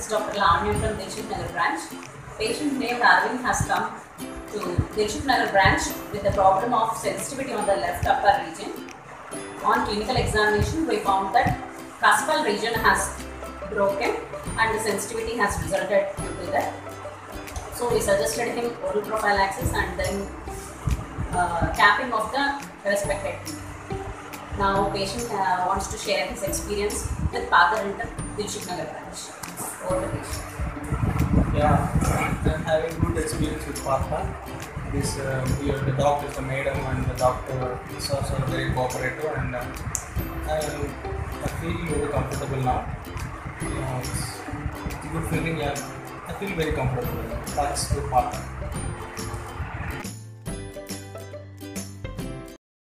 is Dr. Lavanya from Desensitizing branch. Patient named Arvind has come to Desensitizing branch with the problem of sensitivity on the left upper region. On clinical examination, we found that cuspal region has broken and the sensitivity has resulted due to that. So we suggested him oral prophylaxis and then capping of the respected teeth. Now patient wants to share his experience with Partha Dental II branch. Over the patient. Yeah, I'm having good experience with Partha. The doctor, the madam and the doctor is also very cooperative, and I feel very comfortable now. It's a good feeling. Yeah, I feel very comfortable. Thanks to Partha.